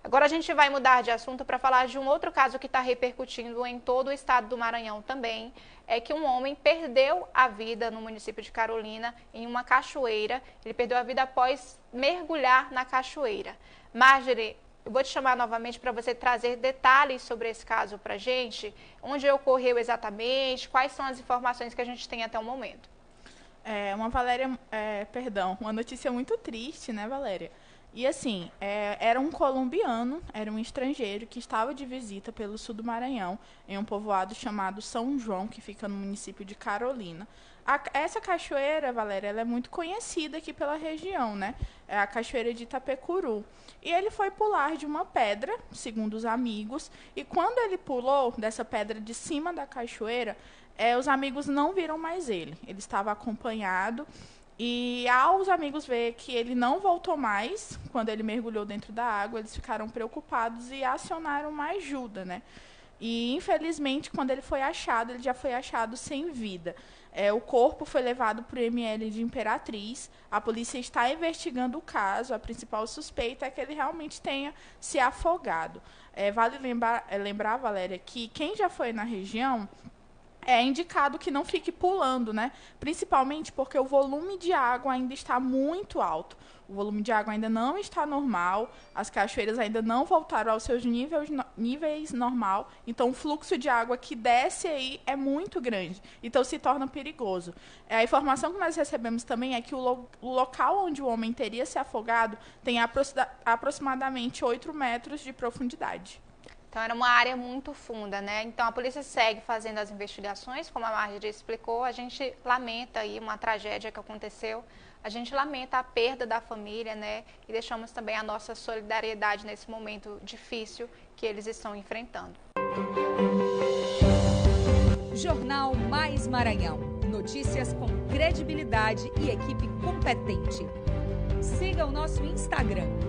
Agora a gente vai mudar de assunto para falar de um outro caso que está repercutindo em todo o estado do Maranhão também. É que um homem perdeu a vida no município de Carolina, em uma cachoeira. Ele perdeu a vida após mergulhar na cachoeira. Marjorie, eu vou te chamar novamente para você trazer detalhes sobre esse caso para a gente. Onde ocorreu exatamente, quais são as informações que a gente tem até o momento. Uma notícia muito triste, né, Valéria? E assim, era um colombiano, era um estrangeiro que estava de visita pelo sul do Maranhão, em um povoado chamado São João, que fica no município de Carolina. Essa cachoeira, Valéria, ela é muito conhecida aqui pela região, né? É a cachoeira de Itapecuru. E ele foi pular de uma pedra, segundo os amigos, e quando ele pulou dessa pedra de cima da cachoeira, os amigos não viram mais ele. Ele estava acompanhado. E ao os amigos ver que ele não voltou mais, quando ele mergulhou dentro da água, eles ficaram preocupados e acionaram uma ajuda, né? E, infelizmente, quando ele foi achado, ele já foi achado sem vida. O corpo foi levado para o ML de Imperatriz. A polícia está investigando o caso. A principal suspeita é que ele realmente tenha se afogado. Vale lembrar, Valéria, que quem já foi na região é indicado que não fique pulando, né? Principalmente porque o volume de água ainda está muito alto. O volume de água ainda não está normal, as cachoeiras ainda não voltaram aos seus níveis normal, então o fluxo de água que desce aí é muito grande, então se torna perigoso. A informação que nós recebemos também é que o local onde o homem teria se afogado tem aproximadamente 8 metros de profundidade. Então, era uma área muito funda, né? Então, a polícia segue fazendo as investigações, como a Marjorie explicou. A gente lamenta aí uma tragédia que aconteceu. A gente lamenta a perda da família, né? E deixamos também a nossa solidariedade nesse momento difícil que eles estão enfrentando. Jornal Mais Maranhão. Notícias com credibilidade e equipe competente. Siga o nosso Instagram,